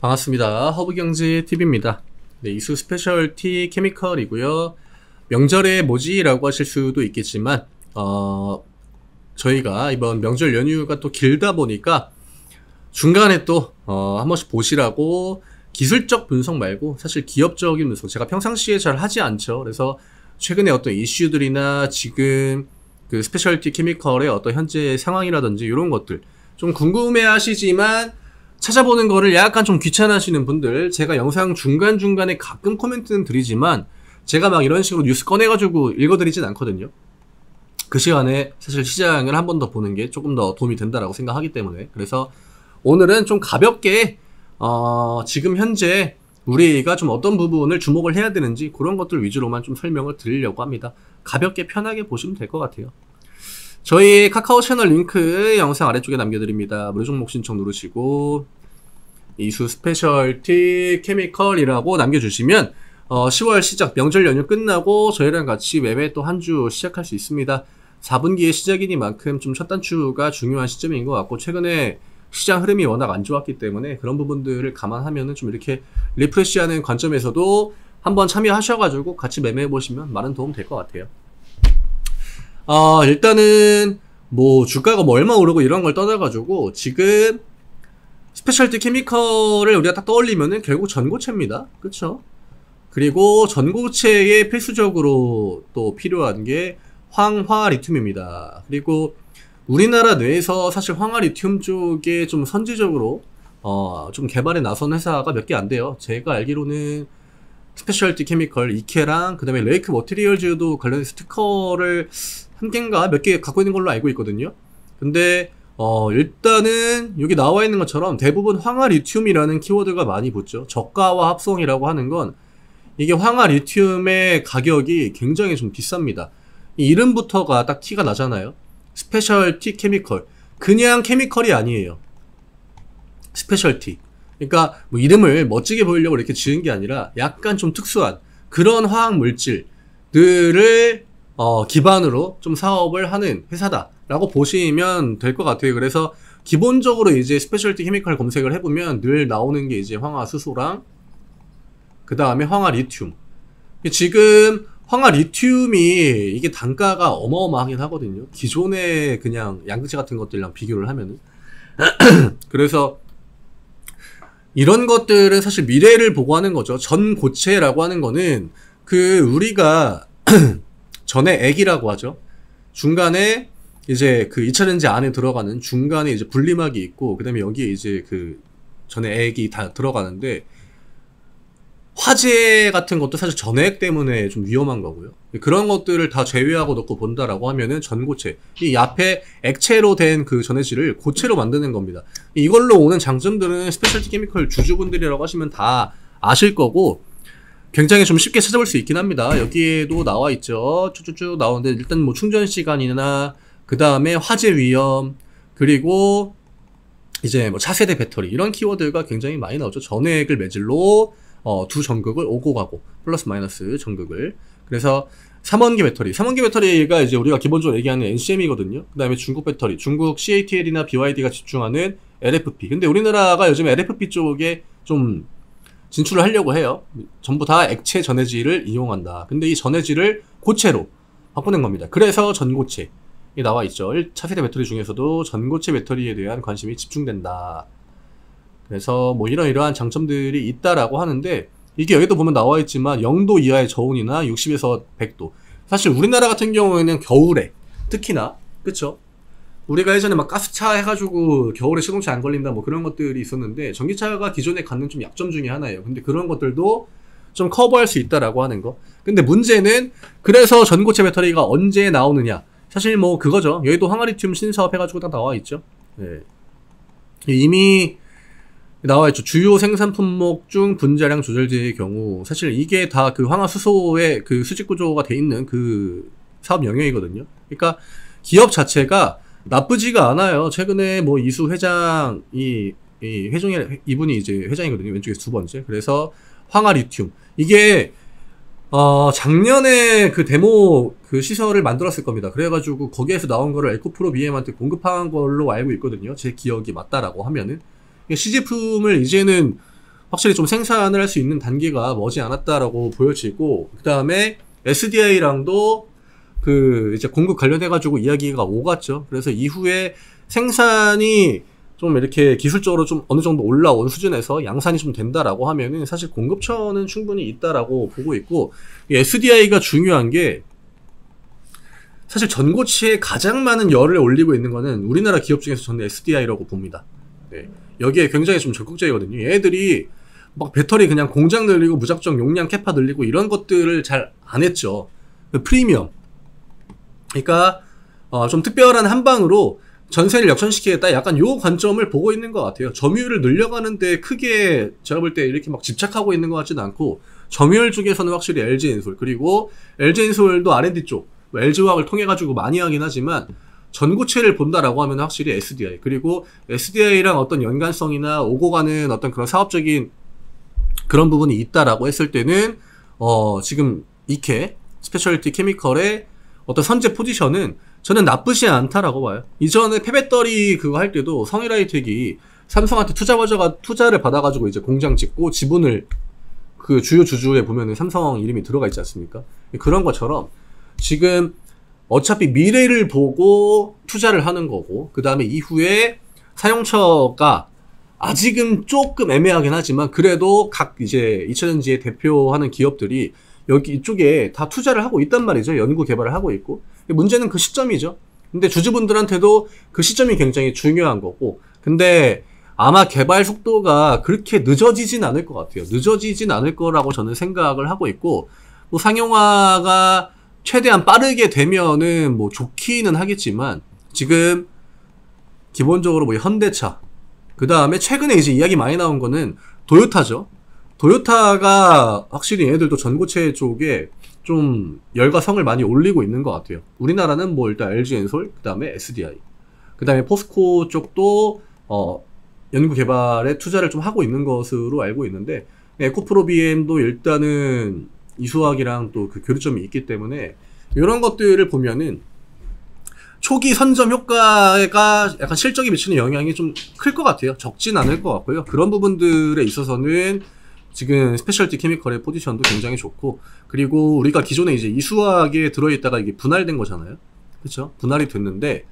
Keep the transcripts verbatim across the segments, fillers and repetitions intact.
반갑습니다. 허브경제티비입니다. 네, 이수 스페셜티 케미컬이고요. 명절에 뭐지? 라고 하실 수도 있겠지만 어, 저희가 이번 명절 연휴가 또 길다 보니까 중간에 또 어, 한 번씩 보시라고 기술적 분석 말고 사실 기업적인 분석, 제가 평상시에 잘 하지 않죠. 그래서 최근에 어떤 이슈들이나 지금 그 스페셜티 케미컬의 어떤 현재 상황이라든지 이런 것들 좀 궁금해 하시지만 찾아보는 거를 약간 좀 귀찮아하시는 분들, 제가 영상 중간중간에 가끔 코멘트는 드리지만 제가 막 이런 식으로 뉴스 꺼내가지고 읽어드리진 않거든요. 그 시간에 사실 시장을 한 번 더 보는 게 조금 더 도움이 된다라고 생각하기 때문에, 그래서 오늘은 좀 가볍게 어, 지금 현재 우리가 좀 어떤 부분을 주목을 해야 되는지 그런 것들 위주로만 좀 설명을 드리려고 합니다. 가볍게 편하게 보시면 될 것 같아요. 저희 카카오 채널 링크 영상 아래쪽에 남겨드립니다. 무료 종목 신청 누르시고 이수 스페셜티 케미컬이라고 남겨주시면 어, 시월 시작 명절 연휴 끝나고 저희랑 같이 매매 또 한 주 시작할 수 있습니다. 사 분기의 시작이니만큼 좀 첫 단추가 중요한 시점인 것 같고, 최근에 시장 흐름이 워낙 안 좋았기 때문에 그런 부분들을 감안하면은 좀 이렇게 리프레시하는 관점에서도 한번 참여하셔가지고 같이 매매해보시면 많은 도움 될 것 같아요. 어, 일단은 뭐 주가가 뭐 얼마 오르고 이런 걸 떠나가지고 지금 스페셜티 케미컬을 우리가 딱 떠올리면은 결국 전고체입니다. 그쵸? 그리고 전고체에 필수적으로 또 필요한 게 황화 리튬입니다. 그리고 우리나라 내에서 사실 황화 리튬 쪽에 좀 선지적으로 어, 좀 개발에 나선 회사가 몇 개 안 돼요. 제가 알기로는 스페셜티 케미컬, 이케랑 그 다음에 레이크 머티리얼즈도 관련해서 특허를 한 개인가 몇 개 갖고 있는 걸로 알고 있거든요. 근데 어, 일단은 여기 나와 있는 것처럼 대부분 황화 리튬이라는 키워드가 많이 붙죠. 저가와 합성이라고 하는 건 이게 황화 리튬의 가격이 굉장히 좀 비쌉니다. 이 이름부터가 딱 티가 나잖아요. 스페셜티 케미컬. 그냥 케미컬이 아니에요. 스페셜티. 그러니까 뭐 이름을 멋지게 보이려고 이렇게 지은 게 아니라 약간 좀 특수한 그런 화학 물질들을 어, 기반으로 좀 사업을 하는 회사다라고 보시면 될 것 같아요. 그래서 기본적으로 이제 스페셜티 케미컬 검색을 해보면 늘 나오는 게 이제 황화수소랑 그 다음에 황화 리튬. 지금 황화 리튬이 이게 단가가 어마어마하긴 하거든요. 기존의 그냥 양극재 같은 것들이랑 비교를 하면은. 그래서 이런 것들은 사실 미래를 보고 하는 거죠. 전고체라고 하는 거는 그 우리가 전에 액이라고 하죠. 중간에 이제 그 이 차 전지 안에 들어가는 중간에 이제 분리막이 있고, 그 다음에 여기에 이제 그 전에 액이 다 들어가는데, 화재 같은 것도 사실 전해액 때문에 좀 위험한 거고요. 그런 것들을 다 제외하고 놓고 본다라고 하면은 전고체, 이 앞에 액체로 된 그 전해질을 고체로 만드는 겁니다. 이걸로 오는 장점들은 스페셜티 케미컬 주주분들이라고 하시면 다 아실 거고 굉장히 좀 쉽게 찾아볼 수 있긴 합니다. 여기에도 나와 있죠. 쭉쭉쭉 나오는데 일단 뭐 충전 시간이나 그 다음에 화재 위험, 그리고 이제 뭐 차세대 배터리, 이런 키워드가 굉장히 많이 나오죠. 전해액을 매질로 어, 두 전극을 오고 가고 플러스 마이너스 전극을. 그래서 삼원기 배터리, 삼원기 배터리가 이제 우리가 기본적으로 얘기하는 엔씨엠이거든요. 그 다음에 중국 배터리, 중국 씨에이티엘이나 비와이디가 집중하는 엘에프피. 근데 우리나라가 요즘 엘에프피 쪽에 좀 진출을 하려고 해요. 전부 다 액체 전해질을 이용한다. 근데 이 전해질을 고체로 바꾸는 겁니다. 그래서 전고체 이 나와 있죠. 차세대 배터리 중에서도 전고체 배터리에 대한 관심이 집중된다. 그래서 뭐 이런 이러한 장점들이 있다라고 하는데, 이게 여기도 보면 나와 있지만 영 도 이하의 저온이나 육십에서 백 도. 사실 우리나라 같은 경우에는 겨울에 특히나, 그쵸? 우리가 예전에 막 가스차 해가지고 겨울에 시동차 안 걸린다 뭐 그런 것들이 있었는데, 전기차가 기존에 갖는 좀 약점 중에 하나예요. 근데 그런 것들도 좀 커버할 수 있다라고 하는 거. 근데 문제는 그래서 전고체 배터리가 언제 나오느냐. 사실 뭐 그거죠. 여기도 황화리튬 신사업 해가지고 딱 나와 있죠. 네. 이미 나와 있죠. 주요 생산 품목 중 분자량 조절제의 경우, 사실 이게 다 그 황화수소의 그 수직 구조가 돼 있는 그 사업 영역이거든요. 그러니까 기업 자체가 나쁘지가 않아요. 최근에 뭐 이수 회장이, 이 회종의 이분이 이제 회장이거든요. 왼쪽에서 두 번째. 그래서 황화 리튬, 이게 어 작년에 그 데모 그 시설을 만들었을 겁니다. 그래가지고 거기에서 나온 거를 에코프로 비엠한테 공급한 걸로 알고 있거든요. 제 기억이 맞다라고 하면은. 시제품을 이제는 확실히 좀 생산을 할 수 있는 단계가 머지않았다라고 보여지고, 그 다음에 에스디아이랑도 그 이제 공급 관련해가지고 이야기가 오갔죠. 그래서 이후에 생산이 좀 이렇게 기술적으로 좀 어느 정도 올라온 수준에서 양산이 좀 된다라고 하면은 사실 공급처는 충분히 있다라고 보고 있고, 에스디아이가 중요한 게 사실 전고체에 가장 많은 열을 올리고 있는 거는 우리나라 기업 중에서 저는 에스디아이라고 봅니다. 네. 여기에 굉장히 좀 적극적이거든요. 얘들이 막 배터리 그냥 공장 늘리고 무작정 용량 캐파 늘리고 이런 것들을 잘 안 했죠. 프리미엄. 그러니까 어, 좀 특별한 한방으로 전세를 역전시키겠다, 약간 요 관점을 보고 있는 것 같아요. 점유율을 늘려가는데 크게 제가 볼 때 이렇게 막 집착하고 있는 것 같지는 않고, 점유율 쪽에서는 확실히 엘지엔솔, 그리고 엘지엔솔도 알앤디 쪽 엘지화학을 통해 가지고 많이 하긴 하지만 전고체를 본다라고 하면 확실히 에스디아이, 그리고 에스디아이랑 어떤 연관성이나 오고 가는 어떤 그런 사업적인 그런 부분이 있다라고 했을 때는 어 지금 이케 스페셜티 케미컬의 어떤 선제 포지션은 저는 나쁘지 않다라고 봐요. 이전에 폐배터리 그거 할 때도 성일하이텍이 삼성한테 투자 과저가 투자를 받아가지고 이제 공장 짓고 지분을 그 주요 주주에 보면은 삼성 이름이 들어가 있지 않습니까? 그런 것처럼 지금 어차피 미래를 보고 투자를 하는 거고, 그 다음에 이후에 사용처가 아직은 조금 애매하긴 하지만 그래도 각 이제 이차전지에 대표하는 기업들이 여기 이쪽에 다 투자를 하고 있단 말이죠. 연구 개발을 하고 있고. 문제는 그 시점이죠. 근데 주주분들한테도 그 시점이 굉장히 중요한 거고, 근데 아마 개발 속도가 그렇게 늦어지진 않을 것 같아요. 늦어지진 않을 거라고 저는 생각을 하고 있고, 뭐 상용화가 최대한 빠르게 되면은 뭐 좋기는 하겠지만, 지금 기본적으로 뭐 현대차, 그 다음에 최근에 이제 이야기 많이 나온 거는 도요타죠. 도요타가 확실히 얘네들도 전고체 쪽에 좀 열과 성을 많이 올리고 있는 것 같아요. 우리나라는 뭐 일단 엘지엔솔, 그 다음에 에스디아이, 그 다음에 포스코 쪽도 어 연구 개발에 투자를 좀 하고 있는 것으로 알고 있는데, 에코프로비엠도 일단은 이수학이랑 또 그 교류점이 있기 때문에 이런 것들을 보면은 초기 선점 효과가 약간 실적에 미치는 영향이 좀 클 것 같아요. 적진 않을 것 같고요. 그런 부분들에 있어서는 지금 스페셜티 케미컬의 포지션도 굉장히 좋고, 그리고 우리가 기존에 이제 이수학에 들어있다가 이게 분할된 거잖아요. 그쵸? 분할이 됐는데,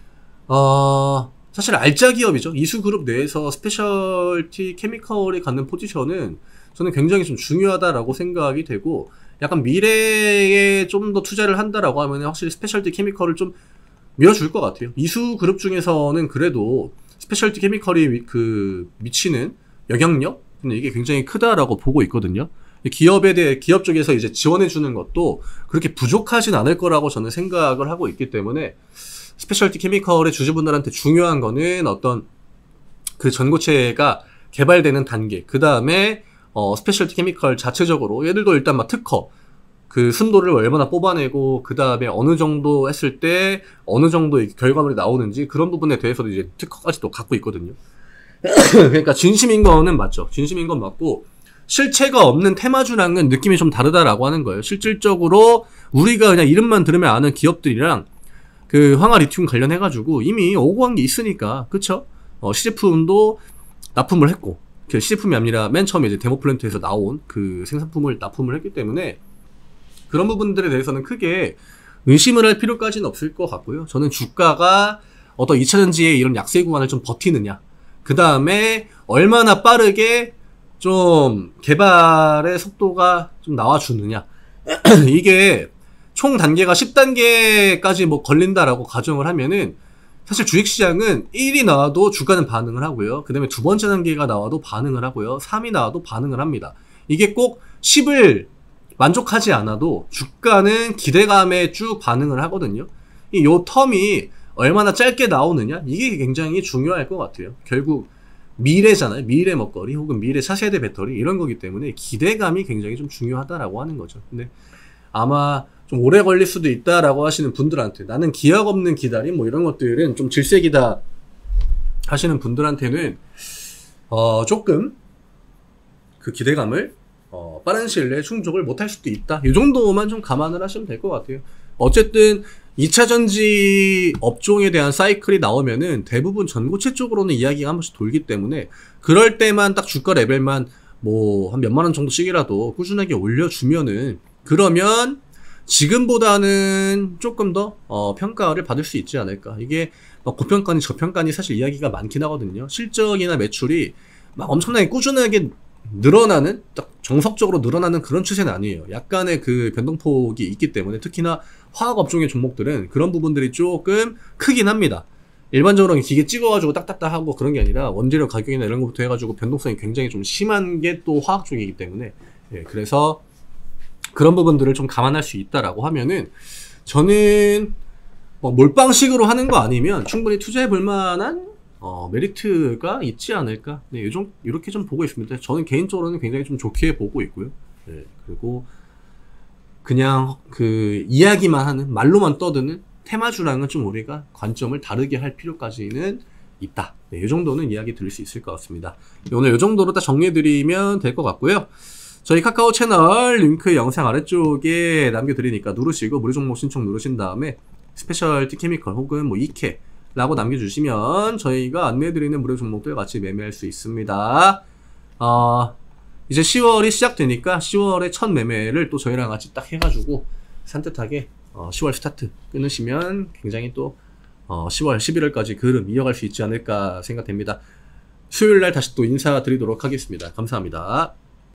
어, 사실 알짜 기업이죠. 이수그룹 내에서 스페셜티 케미컬이 갖는 포지션은 저는 굉장히 좀 중요하다라고 생각이 되고, 약간 미래에 좀 더 투자를 한다라고 하면 확실히 스페셜티 케미컬을 좀 밀어줄 것 같아요. 이수그룹 중에서는 그래도 스페셜티 케미컬이 그 미치는 영향력? 이게 굉장히 크다라고 보고 있거든요. 기업에 대해, 기업 쪽에서 이제 지원해주는 것도 그렇게 부족하진 않을 거라고 저는 생각을 하고 있기 때문에, 스페셜티 케미컬의 주주분들한테 중요한 거는 어떤 그 전고체가 개발되는 단계, 그 다음에 어, 스페셜티 케미컬 자체적으로 얘들도 일단 막 특허, 그 순도를 얼마나 뽑아내고, 그 다음에 어느 정도 했을 때 어느 정도 결과물이 나오는지 그런 부분에 대해서도 이제 특허까지도 갖고 있거든요. 그러니까 진심인 거는 맞죠. 진심인 건 맞고, 실체가 없는 테마주랑은 느낌이 좀 다르다라고 하는 거예요. 실질적으로 우리가 그냥 이름만 들으면 아는 기업들이랑 그 황화 리튬 관련해가지고 이미 오고 한 게 있으니까, 그쵸? 어, 시제품도 납품을 했고, 그 시제품이 아니라 맨 처음에 이제 데모 플랜트에서 나온 그 생산품을 납품을 했기 때문에 그런 부분들에 대해서는 크게 의심을 할 필요까지는 없을 것 같고요. 저는 주가가 어떤 이차전지의 이런 약세 구간을 좀 버티느냐, 그 다음에 얼마나 빠르게 좀 개발의 속도가 좀 나와주느냐 이게 총 단계가 십 단계까지 뭐 걸린다라고 가정을 하면은 사실 주식시장은 일이 나와도 주가는 반응을 하고요. 그 다음에 두 번째 단계가 나와도 반응을 하고요. 삼이 나와도 반응을 합니다. 이게 꼭 십을 만족하지 않아도 주가는 기대감에 쭉 반응을 하거든요. 이 요 텀이 얼마나 짧게 나오느냐, 이게 굉장히 중요할 것 같아요. 결국 미래잖아요. 미래 먹거리 혹은 미래 차세대 배터리 이런 거기 때문에 기대감이 굉장히 좀 중요하다라고 하는 거죠. 근데 아마 좀 오래 걸릴 수도 있다라고 하시는 분들한테, 나는 기약 없는 기다림 뭐 이런 것들은 좀 질색이다 하시는 분들한테는 어 조금 그 기대감을 어 빠른 시일 내에 충족을 못할 수도 있다, 이 정도만 좀 감안을 하시면 될 것 같아요. 어쨌든 이차전지 업종에 대한 사이클이 나오면은 대부분 전고체 쪽으로는 이야기가 한 번씩 돌기 때문에, 그럴 때만 딱 주가 레벨만 뭐 한 몇만 원 정도씩이라도 꾸준하게 올려주면은, 그러면 지금보다는 조금 더 어, 평가를 받을 수 있지 않을까. 이게 막 고평가니 저평가니 사실 이야기가 많긴 하거든요. 실적이나 매출이 막 엄청나게 꾸준하게 늘어나는, 딱 정석적으로 늘어나는 그런 추세는 아니에요. 약간의 그 변동폭이 있기 때문에, 특히나 화학 업종의 종목들은 그런 부분들이 조금 크긴 합니다. 일반적으로 기계 찍어가지고 딱딱딱 하고 그런 게 아니라 원재료 가격이나 이런 것부터 해가지고 변동성이 굉장히 좀 심한 게 또 화학 쪽이기 때문에, 예, 그래서 그런 부분들을 좀 감안할 수 있다라고 하면은, 저는 뭐 몰빵식으로 하는 거 아니면 충분히 투자해 볼 만한 어, 메리트가 있지 않을까. 네, 요즘 이렇게 좀 보고 있습니다. 저는 개인적으로는 굉장히 좀 좋게 보고 있고요. 네, 그리고 그냥 그 이야기만 하는, 말로만 떠드는 테마주랑은 좀 우리가 관점을 다르게 할 필요까지는 있다. 네, 이 정도는 이야기 드릴 수 있을 것 같습니다. 오늘 이 정도로 딱 정리해드리면 될 것 같고요. 저희 카카오 채널 링크 영상 아래쪽에 남겨드리니까 누르시고 무료 종목 신청 누르신 다음에 스페셜티 케미컬 혹은 뭐 이케 라고 남겨주시면 저희가 안내해드리는 무료 종목들 같이 매매할 수 있습니다. 어, 이제 시월이 시작되니까 시월에 첫 매매를 또 저희랑 같이 딱 해가지고 산뜻하게 어, 시월 스타트 끊으시면 굉장히 또 어, 시월, 십일월까지 그 흐름 이어갈 수 있지 않을까 생각됩니다. 수요일날 다시 또 인사드리도록 하겠습니다. 감사합니다.